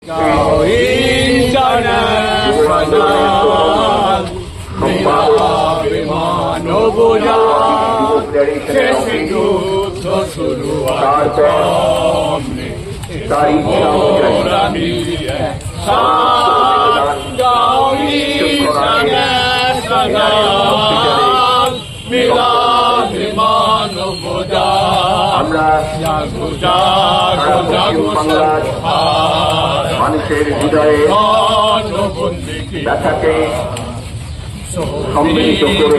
মানুষের হৃদয়ে ব্যথাকে সম্মিলিত করে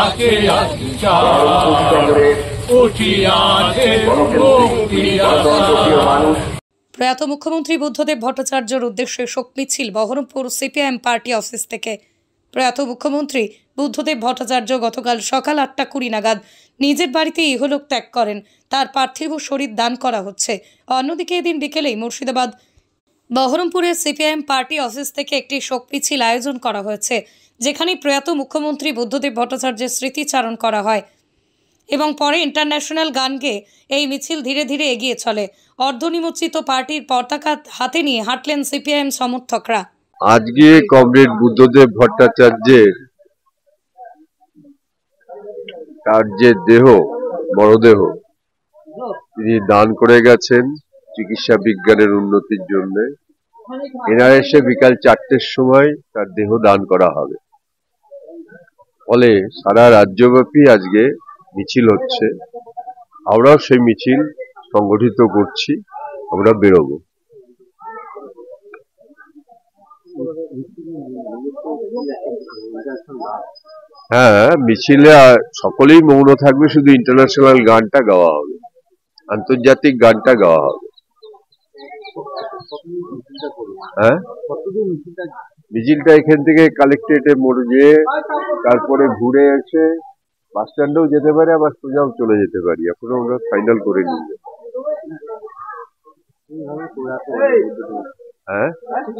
প্রয়াত মুখ্যমন্ত্রী বুদ্ধদেব ভট্টাচার্যের উদ্দেশ্যে শোক মিছিল বহরমপুর সিপিআইএম পার্টি অফিস থেকে। প্রয়াত মুখ্যমন্ত্রী বুদ্ধদেব ভট্টাচার্য গতকাল সকাল 8:20 নাগাদ নিজের বাড়িতে ইহলোক ত্যাগ করেন। তার পার্থিব শরীর দান করা হচ্ছে। অন্যদিকে এদিন বিকেলেই মুর্শিদাবাদ বহরমপুরের সিপিআইএম পার্টি অফিস থেকে একটি শোক মিছিল আয়োজন করা হয়েছে, যেখানে প্রয়াত মুখ্যমন্ত্রী বুদ্ধদেব ভট্টাচার্যের স্মৃতিচারণ করা হয় এবং পরে ইন্টারন্যাশনাল গান গেয়ে এই মিছিল ধীরে ধীরে এগিয়ে চলে। অর্ধনিমজ্জিত পার্টির পতাকা হাতে নিয়ে হাঁটলেন সিপিআইএম সমর্থকরা। আজকে কমরেড বুদ্ধদেব ভট্টাচার্যের তার যে দেহ, মরদেহ তিনি দান করে গেছেন চিকিৎসা বিজ্ঞানের উন্নতির জন্য। এনআরএসে বিকাল 4টের সময় তার দেহ দান করা হবে। ফলে সারা রাজ্যব্যাপী আজকে মিছিল হচ্ছে। আমরাও সেই মিছিল সংগঠিত করছি, আমরা বেরোবো। হ্যাঁ, মিছিলে সকলেই মৌন থাকবে, শুধু ইন্টারন্যাশনাল গানটা গাওয়া হবে, আন্তর্জাতিক গানটা গাওয়া হবে। হ্যাঁ, মিছিলটা এখান থেকে কালেক্টরেটে মোড় গিয়ে তারপরে ঘুরে এসে বাস স্ট্যান্ডেও যেতে পারে, আবার সোজাও চলে যেতে পারি। এখনো আমরা ফাইনাল করে নিই। হ্যাঁ,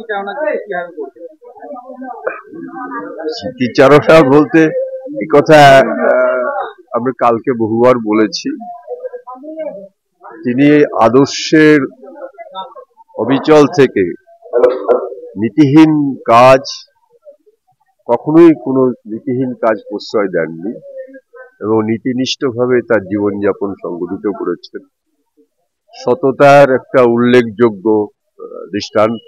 স্মৃতিচারণা বলতে এই কথা আমরা কালকে বহুবার বলেছি। তিনি আদর্শের অবিচল থেকে নীতিহীন কাজ, কখনোই কোনো নীতিহীন কাজ প্রশ্রয় দেননি এবং নীতিনিষ্ঠভাবে তার জীবনযাপন সংগঠিত করেছেন। সততার একটা উল্লেখযোগ্য দৃষ্টান্ত,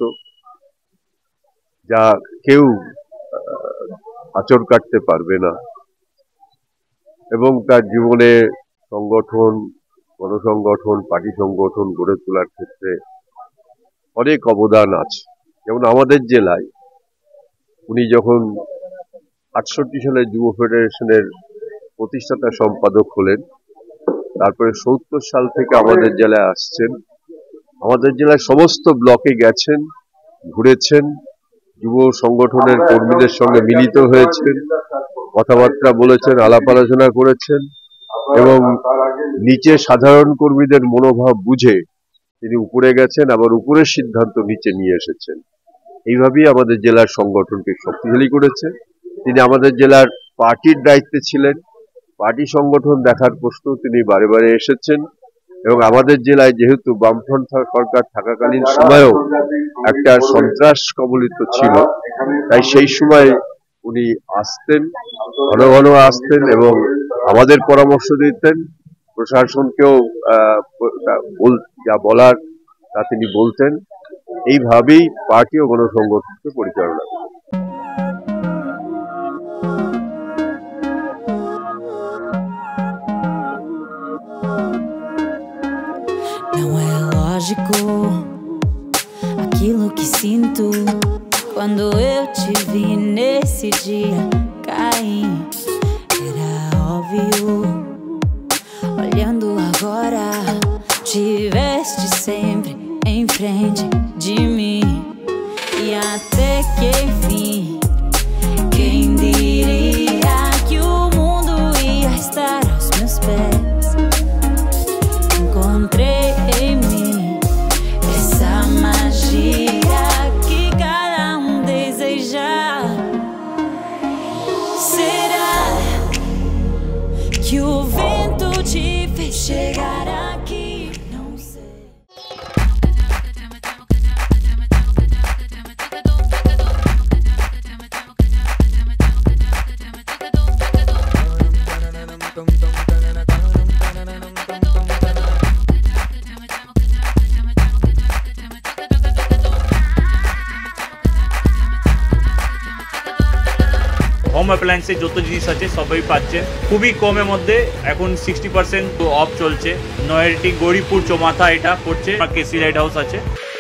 যা কেউ আঁচড় কাটতে পারবে না। এবং তার জীবনে সংগঠন, গণসংগঠন, পার্টি সংগঠন গড়ে তোলার ক্ষেত্রে অনেক অবদান আছে। যেমন আমাদের জেলায় উনি যখন 68 সালে যুব ফেডারেশনের প্রতিষ্ঠাতা সম্পাদক হলেন, তারপরে 70 সাল থেকে আমাদের জেলায় আসছেন। আমাদের জেলায় সমস্ত ব্লকে গেছেন, ঘুরেছেন, যুব সংগঠনের কর্মীদের সঙ্গে মিলিত হয়েছেন, কথাবার্তা বলেছেন, আলাপ আলোচনা করেছেন এবং নিচে সাধারণ কর্মীদের মনোভাব বুঝে তিনি উপরে গেছেন, আবার উপরের সিদ্ধান্ত নিচে নিয়ে এসেছেন। এইভাবেই আমাদের জেলার সংগঠনকে শক্তিশালী করেছে। তিনি আমাদের জেলার পার্টির দায়িত্বে ছিলেন, পার্টি সংগঠন দেখার প্রশ্ন তিনি বারে বারে এসেছেন এবং আমাদের জেলায় যেহেতু বামফ্রন্ট সরকার থাকাকালীন সময়েও একটা সন্ত্রাস কবলিত ছিল, তাই সেই সময় উনি আসতেন, ঘন ঘন আসতেন এবং আমাদের পরামর্শ দিতেন, প্রশাসনকেও যা বলার তা তিনি বলতেন। এইভাবেই পার্টি ও গণসংগঠনকে পরিচালনা করেন। Não é lógico aquilo que sinto quando eu te vi nesse dia cair. Era óbvio, olhando agora, tiveste sempre em frente de mim. E até que enfim, quem diria que o mundo ia estar aos meus pés? Encontrei em mim essa magia que cada deseja. Será que o vento te fez chegar aqui? Não sei. Home অ্যাপ্লায়েন্সে যত জিনিস আছে সবই পাচ্ছেন খুবই কমের মধ্যে। এখন 60% অফ চলছে। নয়ারটি গৌরীপুর চৌমাথা এটা পড়ছে, কেসি লাইট হাউস আছে।